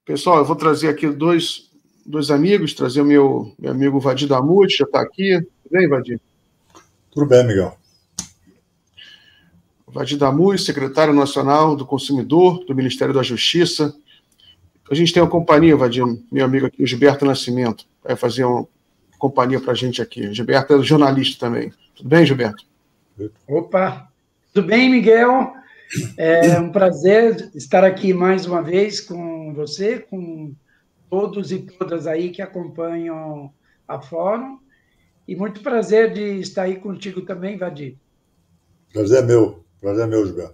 Pessoal, eu vou trazer aqui dois amigos, trazer o meu amigo Vadir Damute, já está aqui. Tudo bem, Vadir? Tudo bem, Miguel. Vadir Damute, secretário nacional do Consumidor, do Ministério da Justiça. A gente tem uma companhia, Vadir, meu amigo aqui, o Gilberto Nascimento, vai fazer uma companhia para a gente aqui. O Gilberto é jornalista também. Tudo bem, Gilberto? Opa, tudo bem, Miguel? É um prazer estar aqui mais uma vez com você, com todos e todas aí que acompanham a Fórum, e muito prazer de estar aí contigo também, Vadir. Prazer é meu, Gilberto.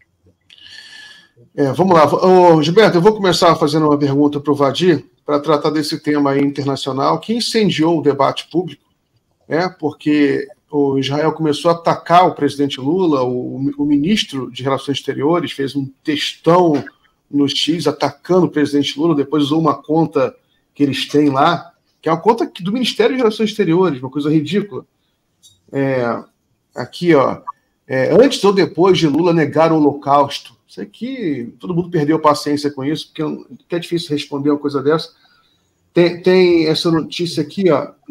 Vamos lá. Gilberto, eu vou começar fazendo uma pergunta para o Vadir, para tratar desse tema aí internacional, que incendiou o debate público, porque o Israel começou a atacar o presidente Lula, o ministro de Relações Exteriores fez um textão no X atacando o presidente Lula, depois usou uma conta que eles têm lá, que é uma conta do Ministério de Relações Exteriores, uma coisa ridícula. Aqui, antes ou depois de Lula negar o Holocausto. Isso aqui, todo mundo perdeu paciência com isso, porque é difícil responder uma coisa dessa. Tem essa notícia aqui,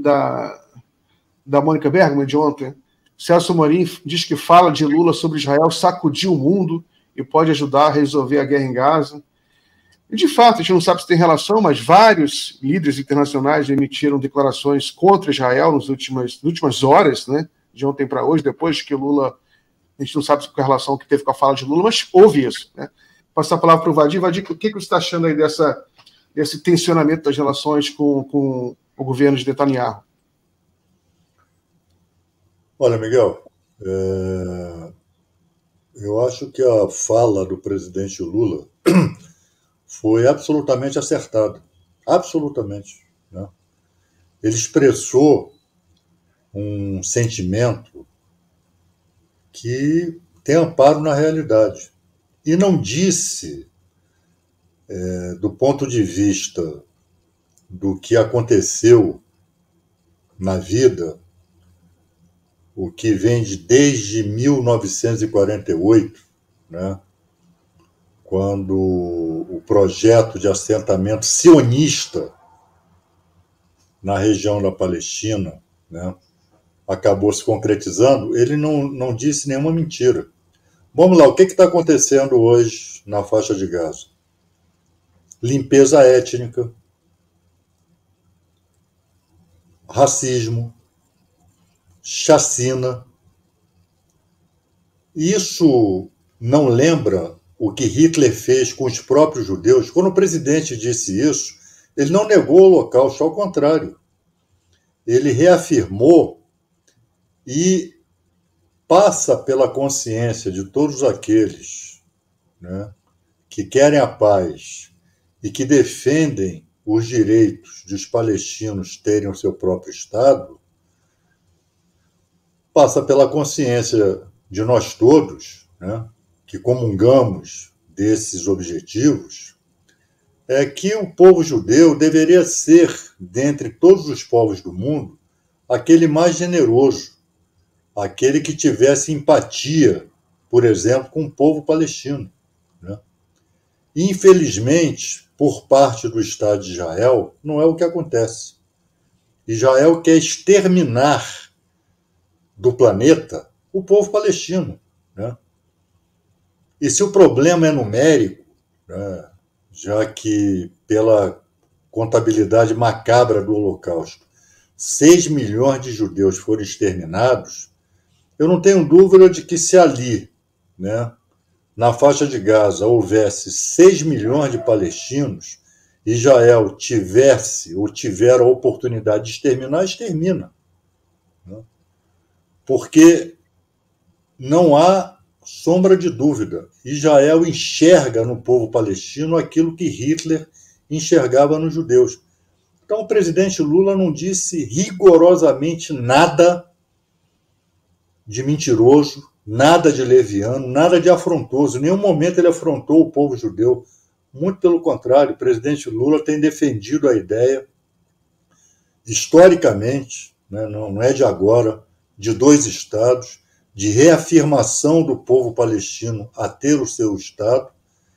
da Mônica Bergman, de ontem. Celso Amorim diz que fala de Lula sobre Israel sacudiu o mundo e pode ajudar a resolver a guerra em Gaza. E, de fato, a gente não sabe se tem relação, mas vários líderes internacionais emitiram declarações contra Israel nas últimas horas, né, de ontem para hoje, depois que Lula... A gente não sabe qual é a relação que teve com a fala de Lula, mas houve isso. Né? Passar a palavra para o Vadir. Vadir, o que você está achando aí desse tensionamento das relações com o governo de Netanyahu? Olha, Miguel, eu acho que a fala do presidente Lula foi absolutamente acertada. Absolutamente. Né? Ele expressou um sentimento que tem amparo na realidade. E não disse, do ponto de vista do que aconteceu na vida, o que vem desde 1948, né, quando o projeto de assentamento sionista na região da Palestina, né, acabou se concretizando, ele não disse nenhuma mentira. Vamos lá, o que está acontecendo hoje na faixa de Gaza? Limpeza étnica, racismo, chacina. Isso não lembra o que Hitler fez com os próprios judeus? Quando o presidente disse isso, ele não negou o Holocausto, ao contrário. Ele reafirmou e passa pela consciência de todos aqueles, né, que querem a paz e que defendem os direitos dos palestinos terem o seu próprio Estado, passa pela consciência de nós todos, né, que comungamos desses objetivos, que o povo judeu deveria ser, dentre todos os povos do mundo, aquele mais generoso, aquele que tivesse empatia, por exemplo, com o povo palestino. Né? Infelizmente, por parte do Estado de Israel, não é o que acontece. Israel quer exterminar do planeta o povo palestino. Né? E se o problema é numérico, né, já que pela contabilidade macabra do Holocausto, 6 milhões de judeus foram exterminados, eu não tenho dúvida de que se ali, né, na faixa de Gaza, houvesse 6 milhões de palestinos, Israel tivesse ou tiver a oportunidade de exterminar, extermina. Né? Porque não há sombra de dúvida. Israel enxerga no povo palestino aquilo que Hitler enxergava nos judeus. Então o presidente Lula não disse rigorosamente nada de mentiroso, nada de leviano, nada de afrontoso. Em nenhum momento ele afrontou o povo judeu. Muito pelo contrário, o presidente Lula tem defendido a ideia, historicamente, né, não é de agora, de 2 estados, de reafirmação do povo palestino a ter o seu Estado,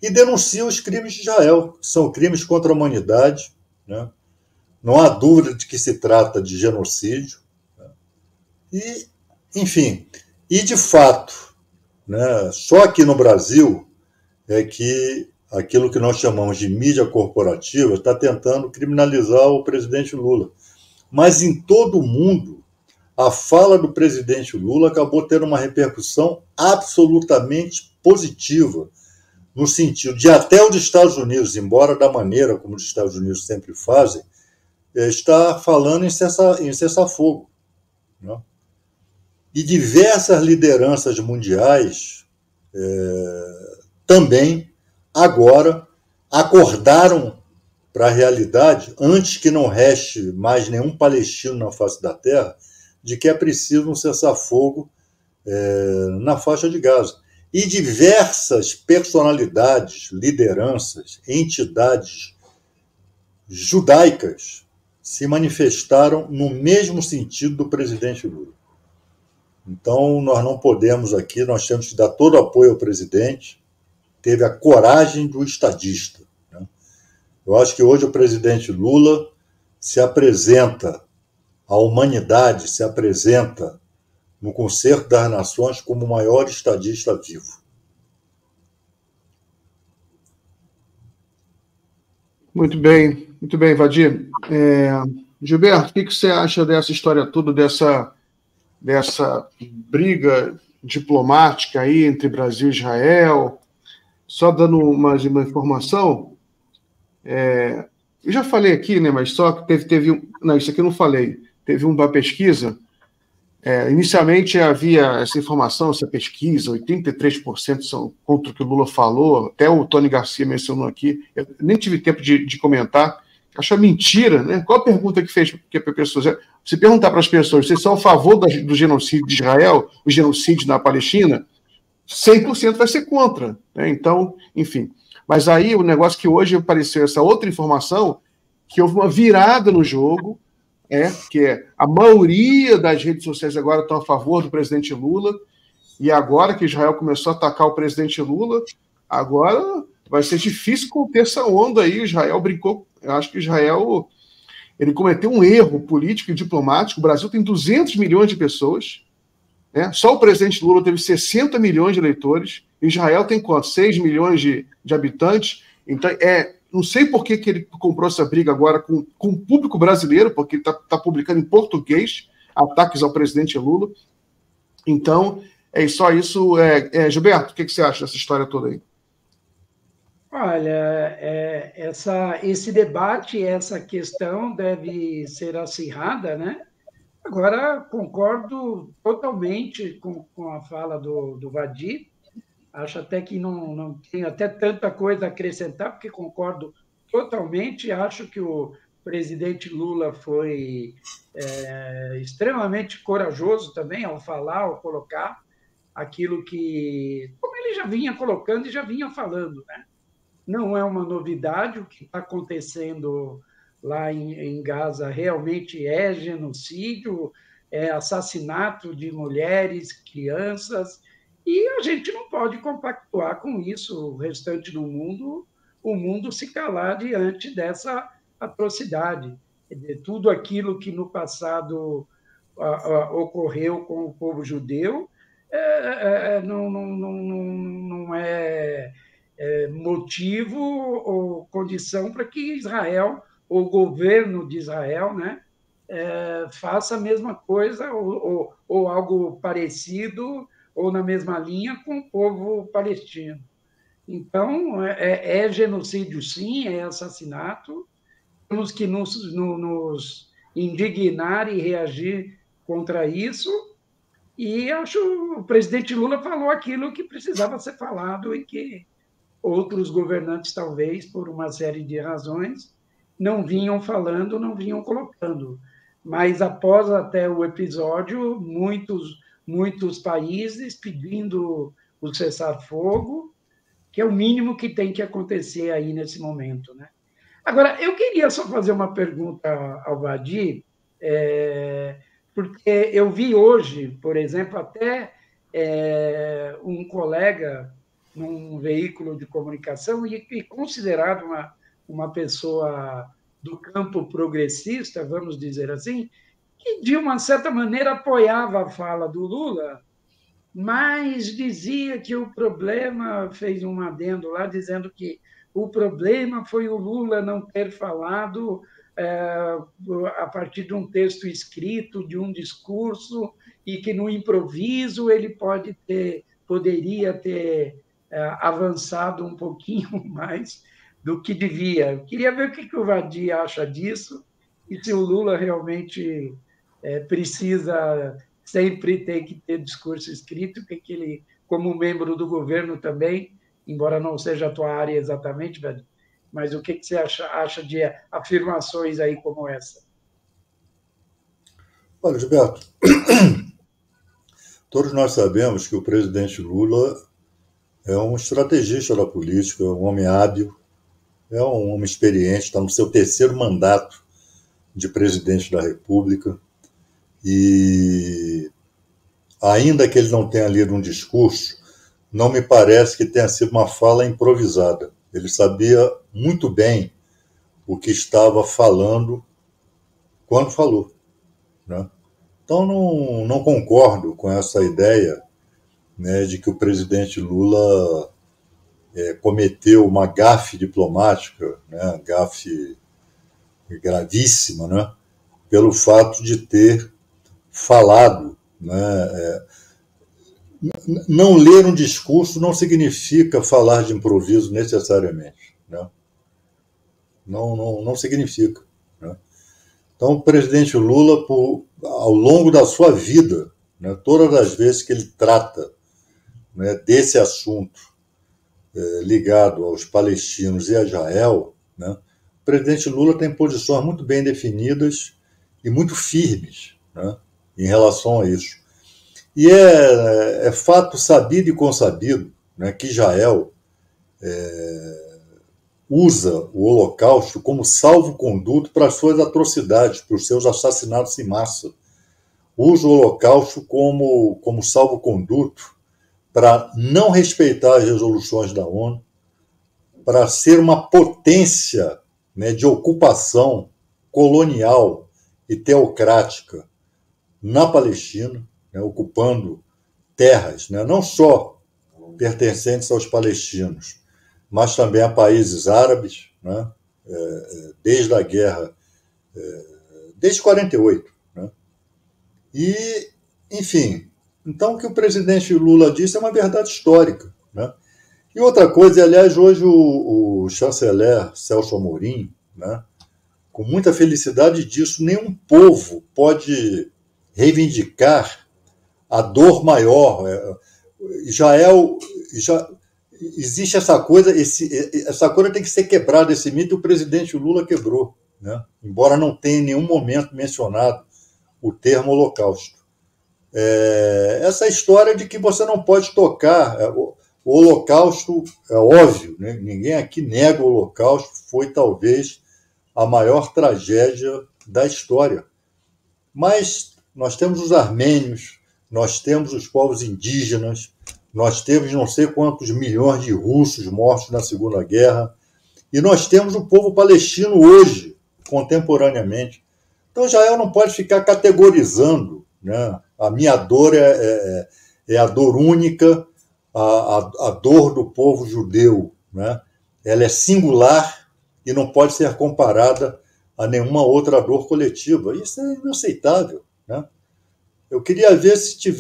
e denunciam os crimes de Israel, que são crimes contra a humanidade, né? Não há dúvida de que se trata de genocídio, né? E, enfim, e de fato, né, só aqui no Brasil é que aquilo que nós chamamos de mídia corporativa está tentando criminalizar o presidente Lula. Mas em todo o mundo, a fala do presidente Lula acabou tendo uma repercussão absolutamente positiva, no sentido de até os Estados Unidos, embora da maneira como os Estados Unidos sempre fazem, está falando em cessar-fogo, né? E diversas lideranças mundiais também agora acordaram para a realidade, antes que não reste mais nenhum palestino na face da terra, de que é preciso um cessar-fogo na faixa de Gaza. E diversas personalidades, lideranças, entidades judaicas se manifestaram no mesmo sentido do presidente Lula. Então, nós não podemos aqui, nós temos que dar todo o apoio ao presidente, teve a coragem do estadista, né? Eu acho que hoje o presidente Lula se apresenta à humanidade, se apresenta no Concerto das Nações como o maior estadista vivo. Muito bem, Vadir. Gilberto, o que você acha dessa história toda, dessa briga diplomática aí entre Brasil e Israel? Só dando uma informação, eu já falei aqui, né, mas só que teve não, isso aqui eu não falei. Teve uma pesquisa. Inicialmente havia essa informação, essa pesquisa, 83% são contra o que o Lula falou, até o Tony Garcia mencionou aqui, eu nem tive tempo de comentar, acho mentira, né? Qual a pergunta que fez que a pessoa, se perguntar para as pessoas, vocês são a favor do genocídio de Israel, o genocídio na Palestina, 100% vai ser contra, né? Então, enfim. Mas aí o negócio que hoje apareceu essa outra informação, que houve uma virada no jogo, que a maioria das redes sociais agora estão a favor do presidente Lula, e agora que Israel começou a atacar o presidente Lula, agora vai ser difícil conter essa onda aí. Israel brincou, eu acho que Israel ele cometeu um erro político e diplomático. O Brasil tem 200 milhões de pessoas, né? Só o presidente Lula teve 60 milhões de eleitores, Israel tem quanto? 6 milhões de habitantes, então não sei por que ele comprou essa briga agora com o público brasileiro, porque ele está publicando em português ataques ao presidente Lula. Então, só isso. Gilberto, o que você acha dessa história toda aí? Olha, esse debate, essa questão deve ser acirrada, né? Agora, concordo totalmente com a fala do Vadir. Acho até que não tenho até tanta coisa a acrescentar, porque concordo totalmente. Acho que o presidente Lula foi extremamente corajoso também ao falar, ao colocar aquilo que, como ele já vinha colocando e já vinha falando, né? Não é uma novidade, o que está acontecendo lá em Gaza realmente é genocídio, é assassinato de mulheres, crianças, e a gente não pode compactuar com isso, o restante do mundo, o mundo se calar diante dessa atrocidade. Tudo aquilo que no passado ocorreu com o povo judeu não é motivo ou condição para que Israel, ou o governo de Israel, né, faça a mesma coisa ou algo parecido ou na mesma linha com o povo palestino. Então, é genocídio, sim, é assassinato. Temos que nos indignar e reagir contra isso. E acho que o presidente Lula falou aquilo que precisava ser falado e que outros governantes, talvez, por uma série de razões, não vinham falando, não vinham colocando. Mas, após até o episódio, muitos países pedindo o cessar-fogo, que é o mínimo que tem que acontecer aí nesse momento, né? Agora, eu queria só fazer uma pergunta ao Vadir, porque eu vi hoje, por exemplo, até um colega num veículo de comunicação e considerado uma pessoa do campo progressista, vamos dizer assim, que, de uma certa maneira, apoiava a fala do Lula, mas dizia que o problema, fez um adendo lá, dizendo que o problema foi o Lula não ter falado a partir de um texto escrito, de um discurso, e que no improviso ele poderia ter avançado um pouquinho mais do que devia. Eu queria ver o que o Vadi acha disso e se o Lula realmente precisa sempre ter que ter discurso escrito, que ele, como membro do governo também, embora não seja a tua área exatamente, Vadi, mas o que você acha de afirmações aí como essa? Olha, Gilberto, todos nós sabemos que o presidente Lula é um estrategista da política, um homem hábil, é um homem experiente, está no seu 3º mandato de presidente da República, e ainda que ele não tenha lido um discurso, não me parece que tenha sido uma fala improvisada. Ele sabia muito bem o que estava falando quando falou, né? Então, não concordo com essa ideia, né, de que o presidente Lula cometeu uma gafe diplomática, né, gafe gravíssima, né, pelo fato de ter falado, né, não ler um discurso não significa falar de improviso necessariamente, né? Não significa, né? Então, o presidente Lula, ao longo da sua vida, né, todas as vezes que ele trata, né, desse assunto ligado aos palestinos e a Israel, né, o presidente Lula tem posições muito bem definidas e muito firmes, né, em relação a isso. E é fato sabido e consabido, né, que Israel usa o Holocausto como salvo-conduto para as suas atrocidades, para os seus assassinatos em massa. Usa o Holocausto como salvo-conduto para não respeitar as resoluções da ONU, para ser uma potência, né, de ocupação colonial e teocrática na Palestina, né, ocupando terras, né, não só pertencentes aos palestinos, mas também a países árabes, né, desde a guerra, desde 48. Né? E, enfim, então o que o presidente Lula disse é uma verdade histórica. Né? E outra coisa, aliás, hoje o chanceler Celso Amorim, né, com muita felicidade disso, nenhum povo pode reivindicar a dor maior. Israel, existe essa coisa, essa coisa tem que ser quebrada, esse mito, e o presidente Lula quebrou, né? Embora não tenha em nenhum momento mencionado o termo Holocausto. Essa história de que você não pode tocar, o Holocausto é óbvio, né? Ninguém aqui nega o Holocausto, foi talvez a maior tragédia da história. Mas nós temos os armênios, nós temos os povos indígenas, nós temos não sei quantos milhões de russos mortos na Segunda Guerra, e nós temos o povo palestino hoje, contemporaneamente. Então, Israel não pode ficar categorizando, né? A minha dor é a dor única, a dor do povo judeu, né? Ela é singular e não pode ser comparada a nenhuma outra dor coletiva. Isso é inaceitável, né? Eu queria ver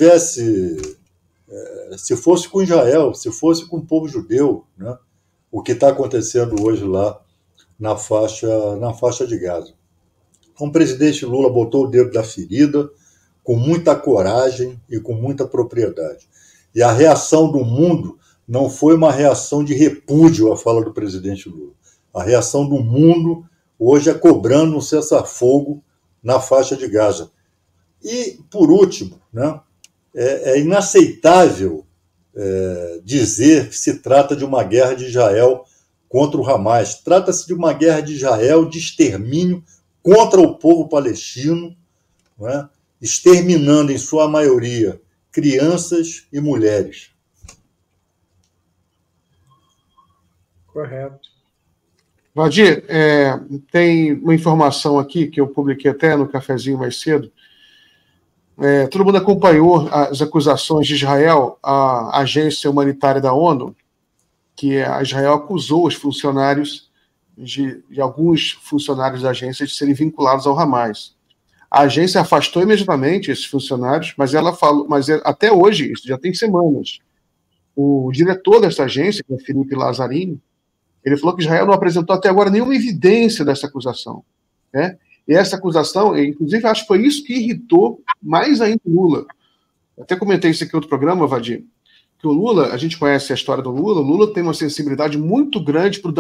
se fosse com Israel, se fosse com o povo judeu, né, o que está acontecendo hoje lá na faixa de Gaza. Então, o presidente Lula botou o dedo na ferida com muita coragem e com muita propriedade. E a reação do mundo não foi uma reação de repúdio à fala do presidente Lula. A reação do mundo hoje é cobrando um cessar-fogo na faixa de Gaza. E, por último, né, é inaceitável dizer que se trata de uma guerra de Israel contra o Hamas. Trata-se de uma guerra de Israel de extermínio contra o povo palestino, né, exterminando, em sua maioria, crianças e mulheres. Correto. Vadir, tem uma informação aqui que eu publiquei até no cafezinho mais cedo. Todo mundo acompanhou as acusações de Israel à agência humanitária da ONU, que a Israel acusou os funcionários de alguns funcionários da agência de serem vinculados ao Hamas. A agência afastou imediatamente esses funcionários, mas ela falou, até hoje, isso já tem semanas, o diretor dessa agência, que é Felipe Lazzarini, ele falou que Israel não apresentou até agora nenhuma evidência dessa acusação, né? E essa acusação, inclusive, acho que foi isso que irritou mais ainda o Lula. Eu até comentei isso aqui em outro programa, Vadir, que o Lula, a gente conhece a história do Lula, o Lula tem uma sensibilidade muito grande para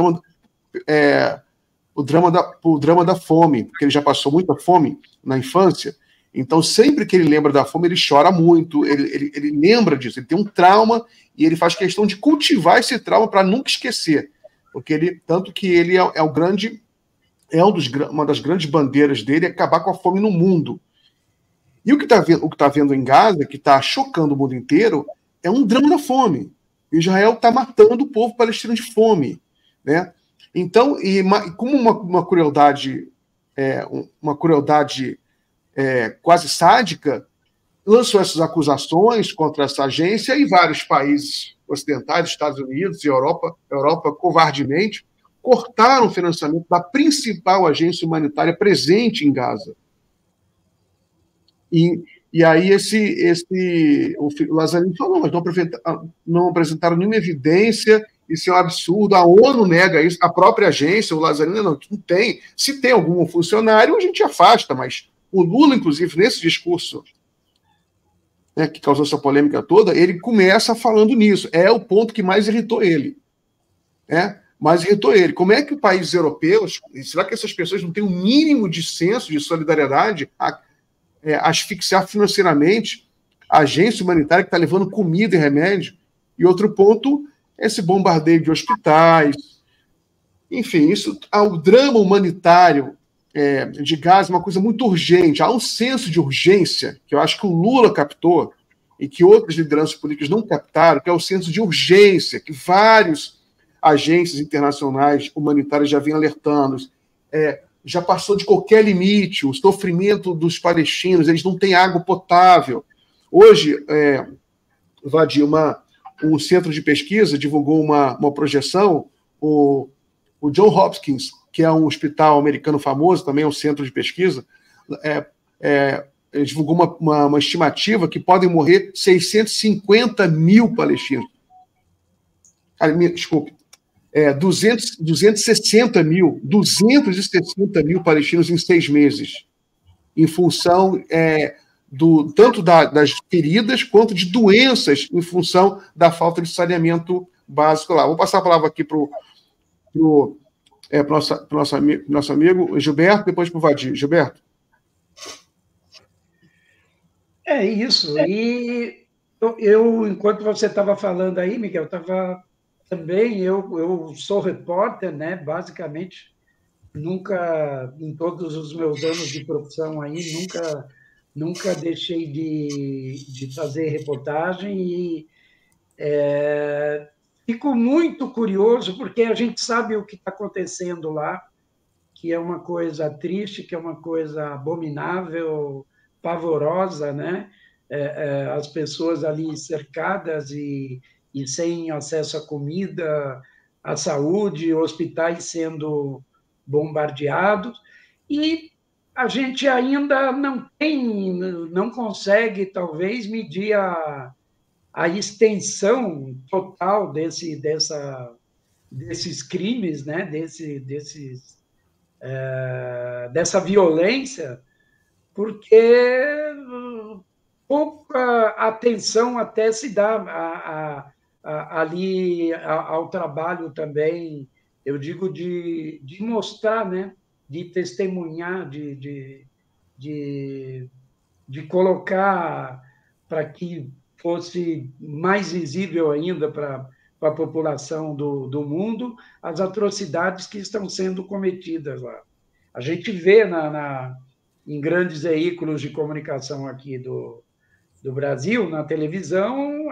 o drama da fome, porque ele já passou muita fome na infância, então sempre que ele lembra da fome, ele chora muito, ele lembra disso, ele tem um trauma e ele faz questão de cultivar esse trauma para nunca esquecer. Porque tanto que ele uma das grandes bandeiras dele é acabar com a fome no mundo. E o que está vendo em Gaza, que está chocando o mundo inteiro, é um drama da fome. Israel está matando o povo palestino de fome, né? Então, como uma crueldade quase sádica, lançou essas acusações contra essa agência e vários países ocidentais, Estados Unidos e Europa covardemente, cortaram o financiamento da principal agência humanitária presente em Gaza. E aí o Lazzarini falou, mas não apresentaram nenhuma evidência, isso é um absurdo, a ONU nega isso, a própria agência, o Lazzarini não tem. Se tem algum funcionário, a gente afasta, mas o Lula, inclusive, nesse discurso, né, que causou essa polêmica toda, ele começa falando nisso. É o ponto que mais irritou ele. Né? Mais irritou ele. Como é que os países europeus, será que essas pessoas não têm um mínimo de senso de solidariedade a asfixiar financeiramente a agência humanitária que está levando comida e remédio? E outro ponto, esse bombardeio de hospitais. Enfim, o drama humanitário de Gaza é uma coisa muito urgente. Há um senso de urgência que eu acho que o Lula captou e que outras lideranças políticas não captaram, que é o senso de urgência que várias agências internacionais humanitárias já vêm alertando. Já passou de qualquer limite, o sofrimento dos palestinos, eles não têm água potável. Hoje, Vadir, um centro de pesquisa divulgou uma projeção, o John Hopkins, que é um hospital americano famoso, também é um centro de pesquisa, divulgou uma estimativa que podem morrer 650 mil palestinos. Desculpe, 260 mil palestinos em 6 meses, em função tanto das feridas quanto de doenças em função da falta de saneamento básico lá. Vou passar a palavra aqui para o nosso amigo Gilberto, depois para o Vadir. Gilberto. É isso. E eu, enquanto você estava falando aí, Miguel, eu sou repórter, né? Basicamente, nunca, em todos os meus anos de profissão aí, nunca deixei de fazer reportagem e fico muito curioso, porque a gente sabe o que está acontecendo lá, que é uma coisa triste, que é uma coisa abominável, pavorosa, né? As pessoas ali cercadas e sem acesso à comida, à saúde, hospitais sendo bombardeados, e a gente ainda não consegue, talvez, medir a extensão total desses crimes, né? Dessa violência, porque pouca atenção até se dá ali ao trabalho também, eu digo, de mostrar, né? De testemunhar, de colocar para que fosse mais visível ainda para a população do mundo as atrocidades que estão sendo cometidas lá. A gente vê em grandes veículos de comunicação aqui do do Brasil, na televisão,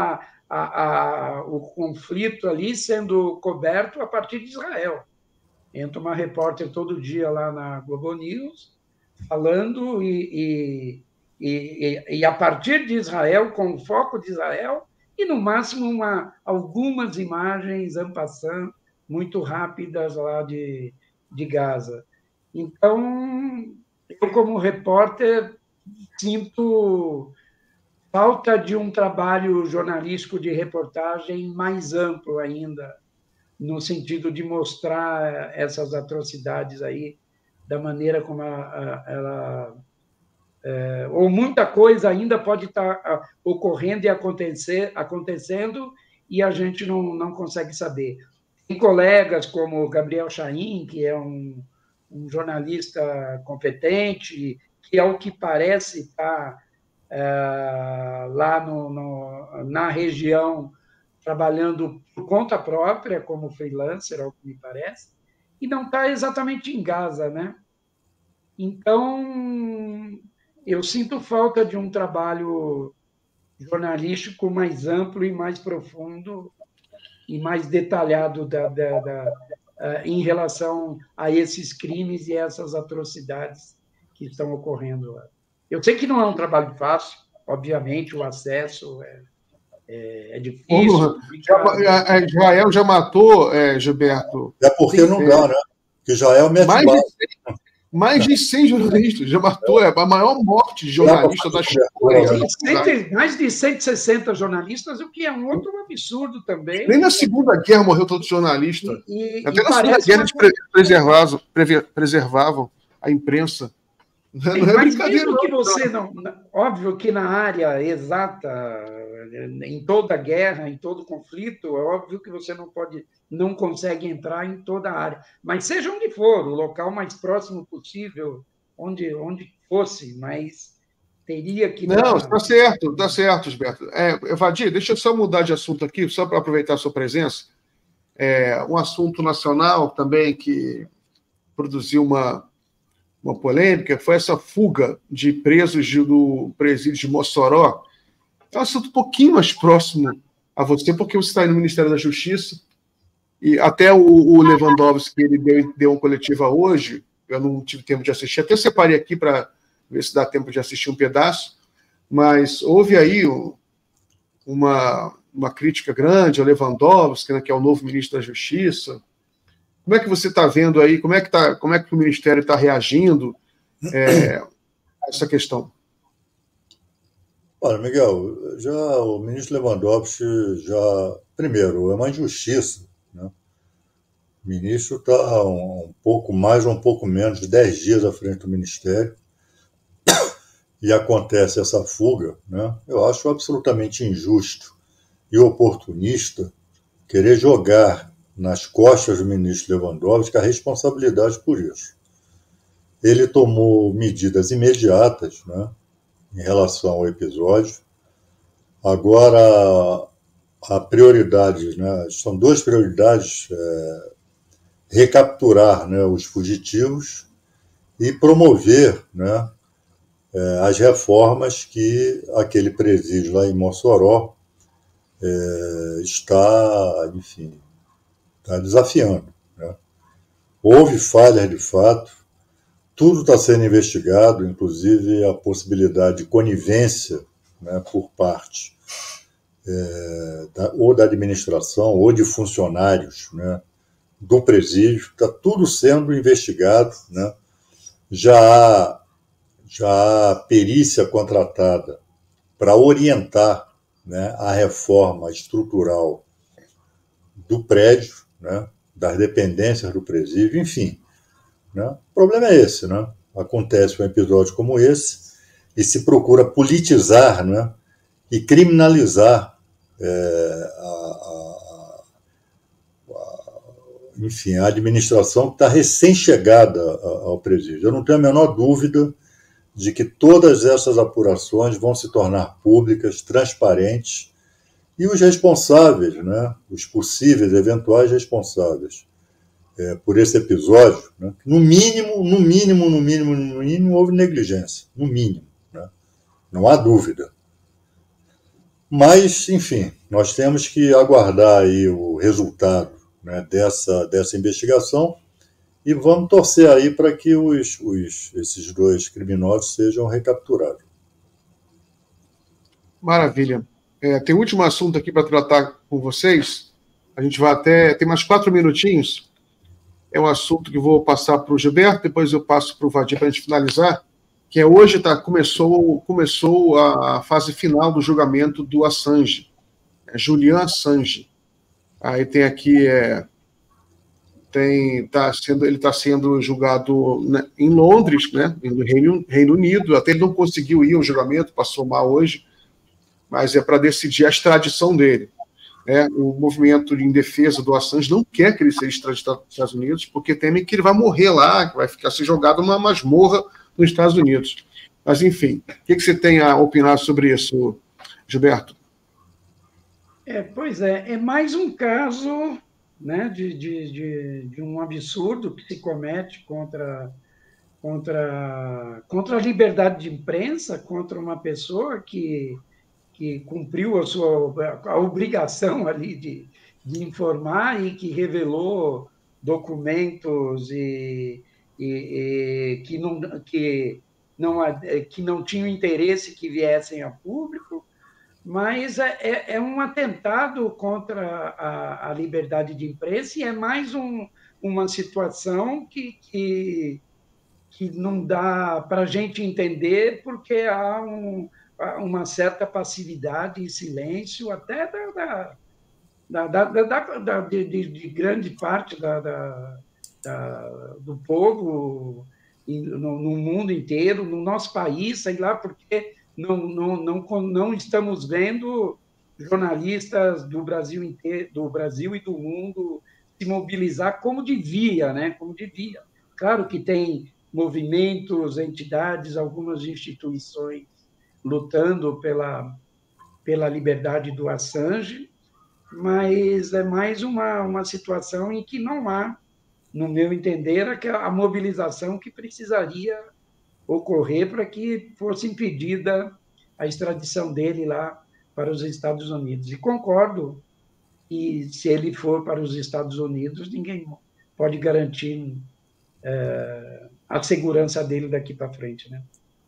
o conflito ali sendo coberto a partir de Israel. Entra uma repórter todo dia lá na Globo News, falando, e a partir de Israel, com o foco de Israel, e no máximo algumas imagens en passant, muito rápidas lá de Gaza. Então, eu, como repórter, sinto falta de um trabalho jornalístico de reportagem mais amplo ainda, no sentido de mostrar essas atrocidades aí da maneira como ela ou muita coisa ainda pode estar ocorrendo e acontecendo e a gente não consegue saber. Tem colegas como Gabriel Chaim, que é um jornalista competente, que, ao que parece, está lá na região, trabalhando por conta própria, como freelancer, ao que me parece, e não está exatamente em Gaza, né? Então, eu sinto falta de um trabalho jornalístico mais amplo e mais profundo e mais detalhado em relação a esses crimes e essas atrocidades que estão ocorrendo lá. Eu sei que não é um trabalho fácil, obviamente, o acesso é difícil. Israel já matou, Gilberto? É porque não dá, né? Porque Israel mete mais de 100 jornalistas, já matou, é a maior morte de jornalista da história. Mais de 160 jornalistas, o que é um outro absurdo também. Nem na Segunda Guerra morreu todo jornalista. Até na Segunda Guerra eles preservavam a imprensa. Não é brincadeira, mesmo que você não... Óbvio que na área exata, em toda guerra, em todo conflito, é óbvio que você não consegue entrar em toda a área. Mas seja onde for, o local mais próximo possível, onde fosse, mas teria que... Não, está certo, Gilberto. Vadir, deixa eu só mudar de assunto aqui, só para aproveitar a sua presença. Um assunto nacional também que produziu uma polêmica, foi essa fuga de presos do presídio de Mossoró. É um assunto um pouquinho mais próximo a você, porque você está aí no Ministério da Justiça, e até o Lewandowski, ele deu uma coletiva hoje, eu não tive tempo de assistir, até separei aqui para ver se dá tempo de assistir um pedaço, mas houve aí uma crítica grande ao Lewandowski, né, que é o novo ministro da Justiça. Como é que você está vendo aí? Como é que o Ministério está reagindo a essa questão? Olha, Miguel, o ministro Lewandowski primeiro, é uma injustiça, né? O ministro está um pouco mais ou um pouco menos de 10 dias à frente do Ministério e acontece essa fuga, né? Eu acho absolutamente injusto e oportunista querer jogar nas costas do ministro Lewandowski a responsabilidade por isso. Ele tomou medidas imediatas, né, em relação ao episódio. Agora, a prioridade, né, são duas prioridades: recapturar, né, os fugitivos e promover, né, as reformas que aquele presídio lá em Mossoró está desafiando, né? Houve falhas de fato, tudo está sendo investigado, inclusive a possibilidade de conivência, né, por parte ou da administração ou de funcionários, né, do presídio. Está tudo sendo investigado, né? Já há perícia contratada para orientar, né, a reforma estrutural do prédio, né, das dependências do presídio, enfim, né? O problema é esse, né? Acontece um episódio como esse e se procura politizar, né, e criminalizar enfim, a administração que está recém-chegada ao presídio. Eu não tenho a menor dúvida de que todas essas apurações vão se tornar públicas, transparentes, e os responsáveis, né, os possíveis, eventuais responsáveis por esse episódio, né, no mínimo, houve negligência, no mínimo, né, não há dúvida. Mas, enfim, nós temos que aguardar aí o resultado, né, dessa investigação e vamos torcer aí para que esses dois criminosos sejam recapturados. Maravilha. Tem um último assunto aqui para tratar com vocês. A gente vai até... Tem mais 4 minutinhos. É um assunto que eu vou passar para o Gilberto, depois eu passo para o Vadir para a gente finalizar, que é hoje começou a fase final do julgamento do Assange, Julian Assange. Aí tem aqui... ele está sendo julgado, né, em Londres, né, no Reino Unido. Até ele não conseguiu ir ao julgamento, passou mal hoje, mas é para decidir a extradição dele. O movimento em defesa do Assange não quer que ele seja extraditado para os Estados Unidos, porque temem que ele vai morrer lá, que vai ficar se jogado numa masmorra nos Estados Unidos. Mas, enfim, o que você tem a opinar sobre isso, Gilberto? Pois é mais um caso, né, de um absurdo que se comete contra a liberdade de imprensa, contra uma pessoa que cumpriu a obrigação ali de informar e que revelou documentos que não tinham interesse que viessem a público, mas é um atentado contra a liberdade de imprensa e é mais uma situação que não dá para a gente entender, porque há uma certa passividade e silêncio até de grande parte do povo no mundo inteiro, no nosso país, sei lá, porque não estamos vendo jornalistas do Brasil inteiro, do Brasil e do mundo se mobilizar como devia, né? Como devia. Claro que tem movimentos, entidades, algumas instituições lutando pela liberdade do Assange, mas é mais uma situação em que não há, no meu entender, a mobilização que precisaria ocorrer para que fosse impedida a extradição dele lá para os Estados Unidos. E concordo que, se ele for para os Estados Unidos, ninguém pode garantir a segurança dele daqui para frente, né?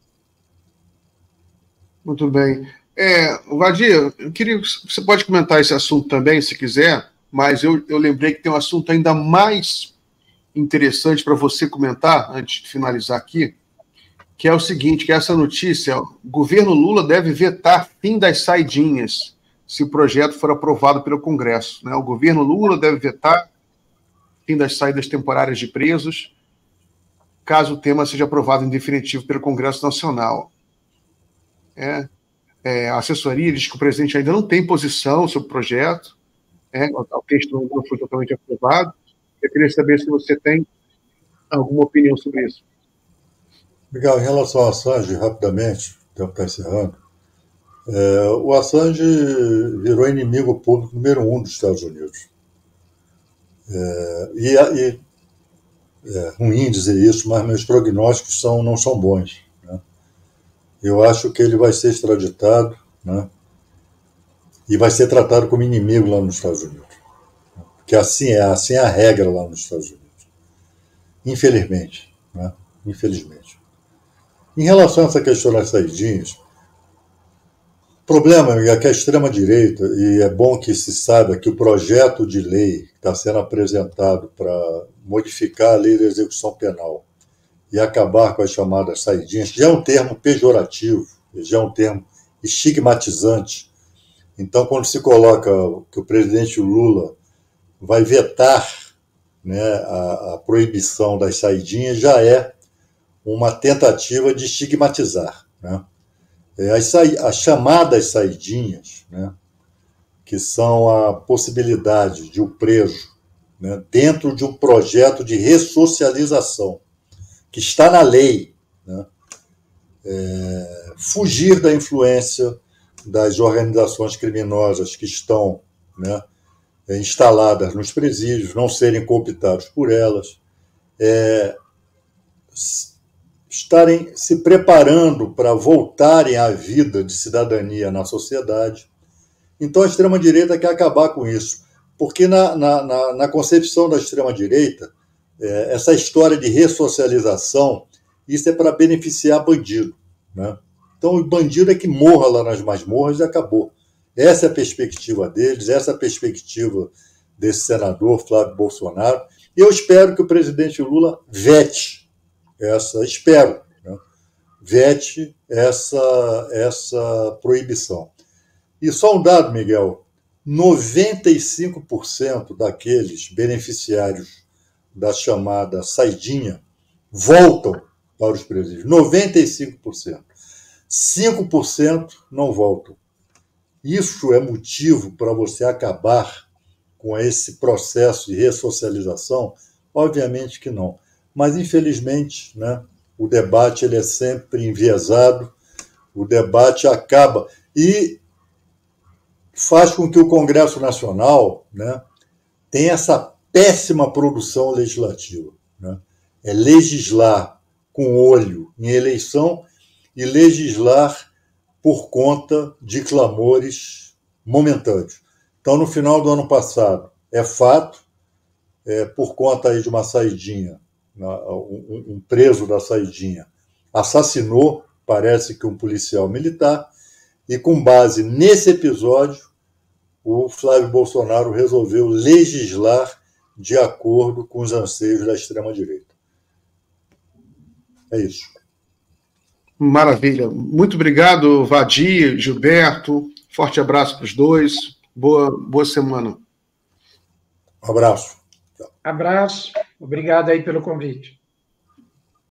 Muito bem. Vadir, eu queria... Você pode comentar esse assunto também, se quiser, mas eu lembrei que tem um assunto ainda mais interessante para você comentar, antes de finalizar aqui, que é o seguinte, que é essa notícia: o governo Lula deve vetar fim das saidinhas, se o projeto for aprovado pelo Congresso, né? O governo Lula deve vetar fim das saídas temporárias de presos, caso o tema seja aprovado em definitivo pelo Congresso Nacional. A assessoria diz que o presidente ainda não tem posição sobre o projeto, o texto não foi totalmente aprovado. Eu queria saber se você tem alguma opinião sobre isso. Miguel, em relação ao Assange, rapidamente, o tempo está encerrando, o Assange virou inimigo público número 1 dos Estados Unidos. É ruim dizer isso, mas meus prognósticos não são bons, né? Eu acho que ele vai ser extraditado, né, e vai ser tratado como inimigo lá nos Estados Unidos. Porque assim é a regra lá nos Estados Unidos. Infelizmente, né? Infelizmente. Em relação a essa questão das saidinhas, o problema é que a extrema-direita, e é bom que se saiba que o projeto de lei que está sendo apresentado para modificar a lei da execução penal e acabar com as chamadas saidinhas, já é um termo pejorativo, já é um termo estigmatizante. Então, quando se coloca que o presidente Lula vai vetar, né, a proibição das saidinhas, já é uma tentativa de estigmatizar, né? As chamadas saidinhas, né, que são a possibilidade de o preso, né, dentro de um projeto de ressocialização, que está na lei, né, fugir da influência das organizações criminosas que estão, né, instaladas nos presídios, não serem cooptados por elas, estarem se preparando para voltarem à vida de cidadania na sociedade, Então a extrema-direita quer acabar com isso, porque na concepção da extrema-direita, essa história de ressocialização, isso é para beneficiar bandido, né? Então o bandido é que morra lá nas masmorras e acabou. Essa é a perspectiva deles, essa é a perspectiva desse senador Flávio Bolsonaro. E eu espero que o presidente Lula vete essa proibição. E só um dado, Miguel, 95% daqueles beneficiários da chamada saidinha voltam para os presídios. 95%. 5% não voltam. Isso é motivo para você acabar com esse processo de ressocialização? Obviamente que não. Mas, infelizmente, né, o debate ele é sempre enviesado, o debate acaba e faz com que o Congresso Nacional, né, tenha essa péssima produção legislativa, né? É legislar com olho em eleição e legislar por conta de clamores momentâneos. Então, no final do ano passado, é fato, por conta aí de uma saidinha, um preso da saidinha assassinou, parece que um policial militar, e com base nesse episódio, o Flávio Bolsonaro resolveu legislar de acordo com os anseios da extrema-direita. É isso. Maravilha. Muito obrigado, Vadir, Gilberto. Forte abraço para os dois. Boa semana. Um abraço. Abraço. Obrigado aí pelo convite.